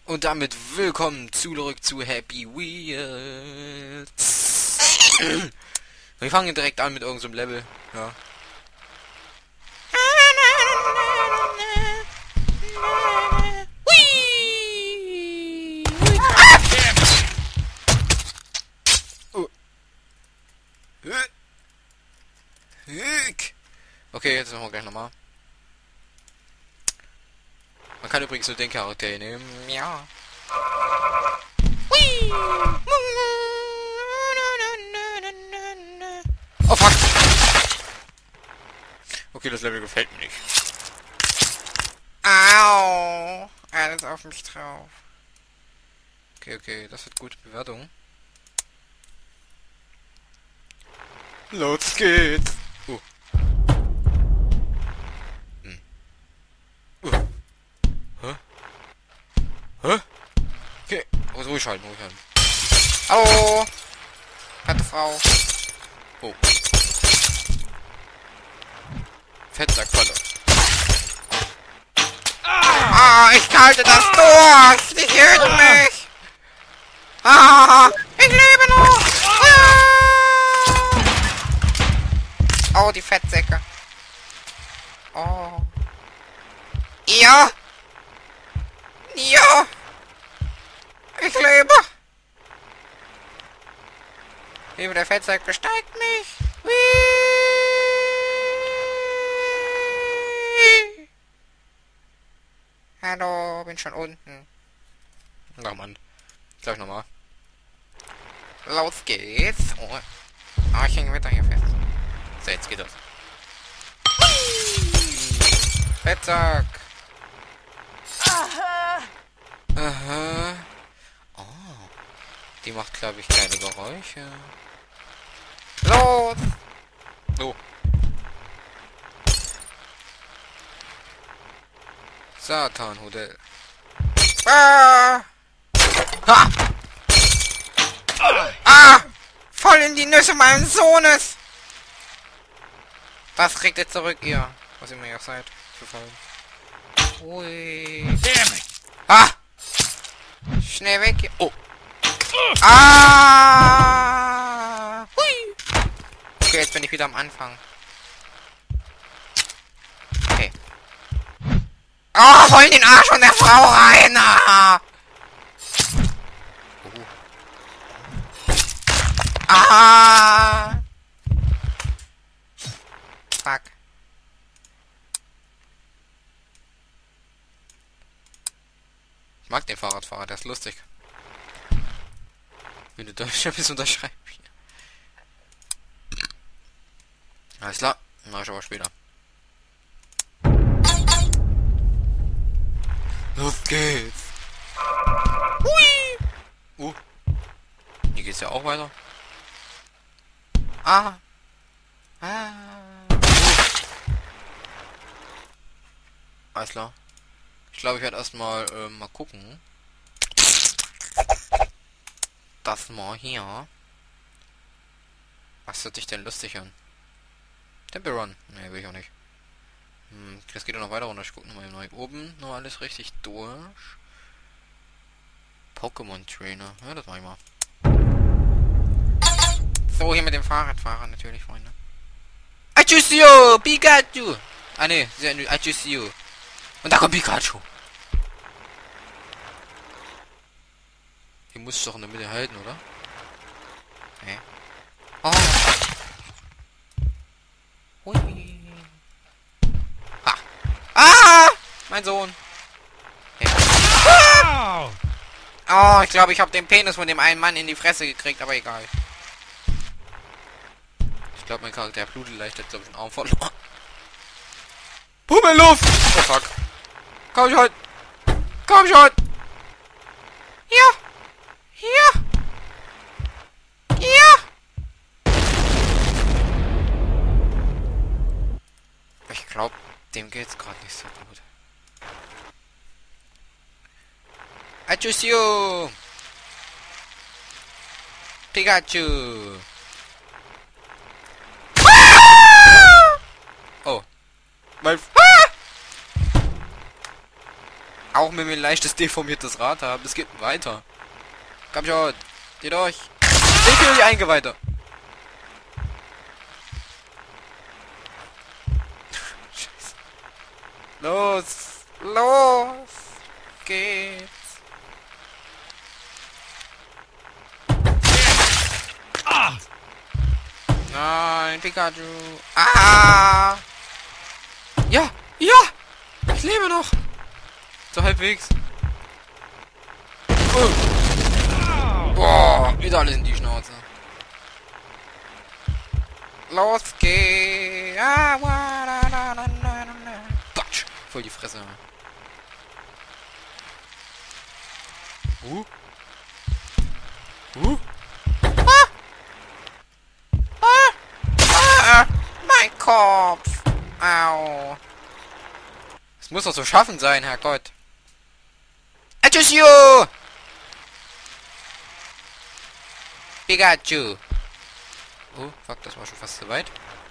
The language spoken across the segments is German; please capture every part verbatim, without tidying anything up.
Und damit willkommen zurück zu Happy Wheels. Wir fangen direkt an mit irgendeinem Level. Ja. Okay, jetzt machen wir gleich nochmal. Man kann übrigens nur den Charakter nehmen. Ja. Oh fuck! Okay, das Level gefällt mir nicht. Au! Alles auf mich drauf. Okay, okay, das hat gute Bewertung. Los geht's! Uh. Hm. Uh. Hä? Hä? Okay, oh, ruhig halten, ruhig halten. Hallo! Fette Frau. Oh. Fettsackfalle. Ah, ich halte das durch! Sie töten mich! Ah, ich lebe noch! Ah. Oh, die Fettsäcke. Oh. Ja! Ja! Ich lebe! Lebe, der Fettsack besteigt mich! Whee! Hallo, bin schon unten. Na Mann. Gleich nochmal. Los geht's! Oh, oh ich hänge wieder hier fest. So, jetzt geht das. Fettsack! Aha! Aha! Oh. Die macht, glaube ich, keine Geräusche. Los! So. Satan-Hotel. Ah! Ha! Ah! Voll in die Nüsse meines Sohnes! Das kriegt ihr zurück, ihr. Was ihr mir auch seid. Gefallen. Ui. Ah! Schnell weg hier. Oh! Ah! Hui! Okay, jetzt bin ich wieder am Anfang. Okay. Ah, oh, voll in den Arsch von der Frau rein! Ah! Uh. Ah! Fuck. Ich mag den Fahrradfahrer, der ist lustig. Wenn du Deutsch bist, unterschreib ich. Alles klar, mach ich aber später. Los geht's! Hui! Uh. Hier geht's ja auch weiter. Ah! Ah! Uh. Alles klar. Ich glaube, ich werde erstmal äh, mal gucken. Das mal hier. Was hört sich denn lustig an? Temple Run. Ne, will ich auch nicht. Hm, das geht ja noch weiter runter. Ich gucke nochmal hier oben. Noch alles richtig durch. Pokémon Trainer. Ja, das mach ich mal. So, hier mit dem Fahrradfahrer natürlich, Freunde. Achusio! Pikachu! Ah ne, Achusio. Und da kommt Pikachu. Hier muss es doch in der Mitte halten, oder? Nee. Oh. Hui. Ha. Ah! Mein Sohn. Okay. Ah! Oh, ich glaube, ich habe den Penis von dem einen Mann in die Fresse gekriegt, aber egal. Ich glaube, mein Charakter blutet leicht, hat glaube ich einen Arm verloren. Pummelluft! Oh fuck. Komm schon! Komm schon! Ja! Ja! Ja! Ich glaube, dem geht's gerade nicht so gut. Achusio! Pikachu! Ah! Oh. Mein... Ah! Auch wenn wir ein leichtes deformiertes Rad haben, es geht weiter. Komm schon, geht durch. Ich will die Eingeweihte. Scheiße. Los, los, geht's. Ah! Nein, Pikachu. Ah! Ja, ja! Ich lebe noch. So halbwegs. Oh. Boah, wieder alles in die Schnauze. Los geht's. Ah, wa, da, da, da, da, da. Batsch. Voll die Fresse. Uh. Uh. Ah. Ah. Ah. Mein Kopf. Au. Es muss doch so schaffen sein, Herrgott. Attention! Pikachu. Oh, fuck, das war schon fast zu weit.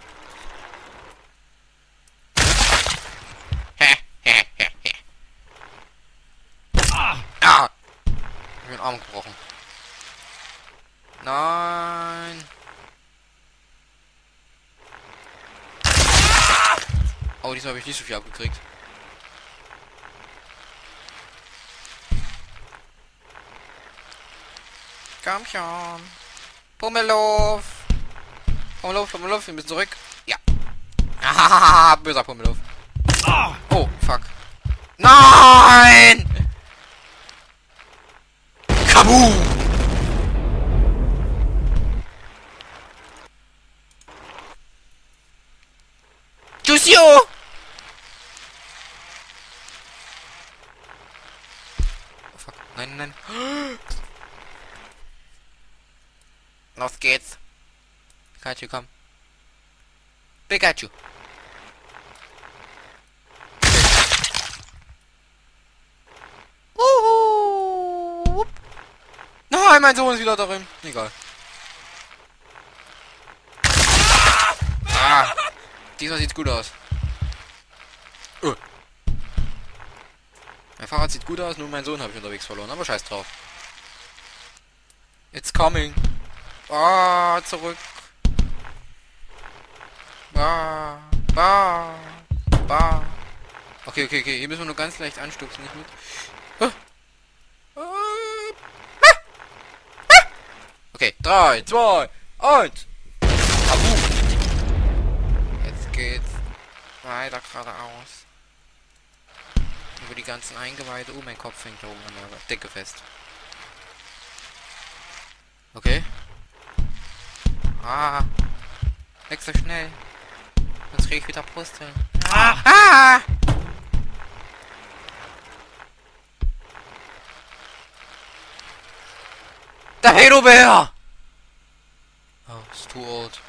Ah! Ich bin den Arm gebrochen. Nein. Oh, diesmal habe ich nicht so viel abgekriegt. Komm schon. Pummeluff. Pummeluff, Pummeluff, wir müssen zurück. Ja. Ah, böser Pummeluff. Oh, fuck. Nein! Kaboom! Juicio! Oh, fuck. Nein, nein. Los geht's. Pikachu, komm. Pikachu. Uh, nein, mein Sohn ist wieder darin. Egal. Ah, diesmal sieht's gut aus. Uh. Mein Fahrrad sieht gut aus, nur mein Sohn habe ich unterwegs verloren. Aber scheiß drauf. It's coming. Ah, zurück. Bah, bah, bah. Okay, okay, okay. Hier müssen wir nur ganz leicht anstupsen, nicht mit. Ah. Ah. Ah. Okay, drei, zwei, eins. Abu. Jetzt geht's weiter geradeaus. Über die ganzen Eingeweide. Oh, mein Kopf hängt da oben an der Decke fest. Okay. Ah. Weg so schnell. Sonst krieg ich wieder Brusteln. Ah. Ah. Der Hedobär! Oh, it's too old.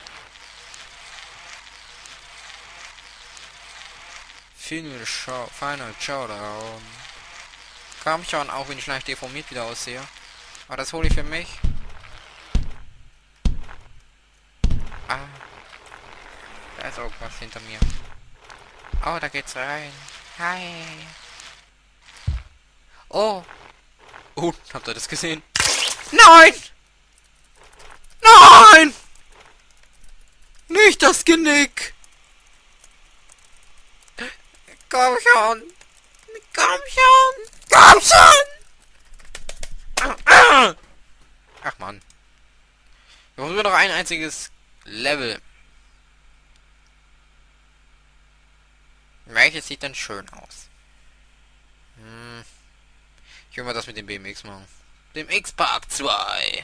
Final Show, Final Showdown. Komm schon, auch wenn ich leicht deformiert wieder aussehe. Aber das hole ich für mich. Ah. Da ist irgendwas hinter mir. Oh, da geht's rein. Hi. Oh. Oh, habt ihr das gesehen? Nein! Nein! Nicht das Genick! Komm schon! Komm schon! Komm schon! Ach man. Wir brauchen nur noch ein einziges Level. Welches sieht denn schön aus? Hm. Ich will mal das mit dem B M X machen. Dem X-Park zwei.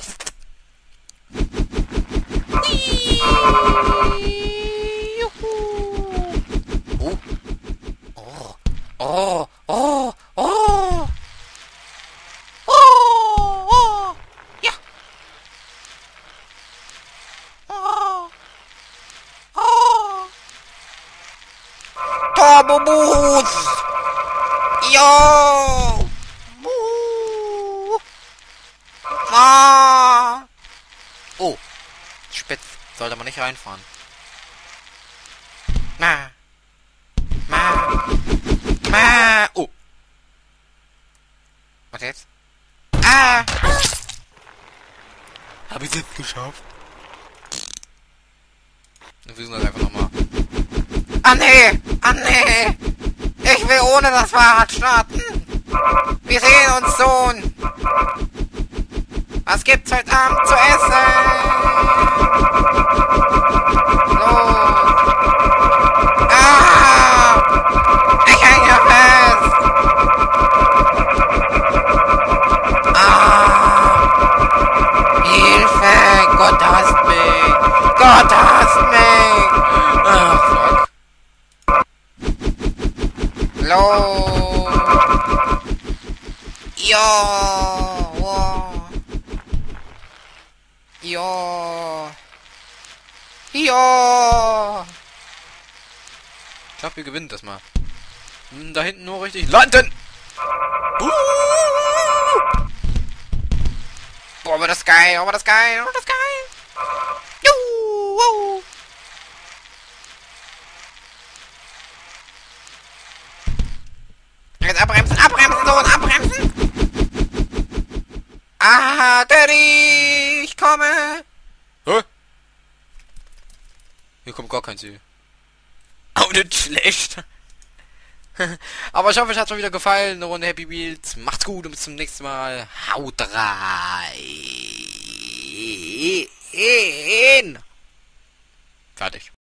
Oh. Oh. Oh. Oh. Oh. Oh. Ja. Oh. Oh. Turbo Boost. Yo. Ah! Oh, spitz. Sollte man nicht reinfahren. Ma. Ma. Ma. Oh. Was jetzt? Ah! Hab ich jetzt geschafft? Wir versuchen das einfach nochmal. Ah nee! Ah nee! Ich will ohne das Fahrrad starten! Wir sehen uns, Sohn! Was gibt's heute Abend zu essen? Los! Ah! Ich hänge fest! Ah! Hilfe! Gott hasst mich! Gott hasst mich! Ach, fuck. Los! Ja! Wow. Ja! Ja! Ich glaube, wir gewinnen das mal. Hm, da hinten nur richtig landen! Uh! Boah, war das geil! Oh, war das geil! Oh, war das geil! Juhu! Wow. Jetzt abbremsen, abbremsen, Sohn, abbremsen! Ah, Daddy! Ich komme! Hä? Hier kommt gar kein Ziel. Auch nicht schlecht. Aber ich hoffe, euch hat schon wieder gefallen. Eine Runde Happy Wheels. Macht's gut und bis zum nächsten Mal. Haut rein. Fertig.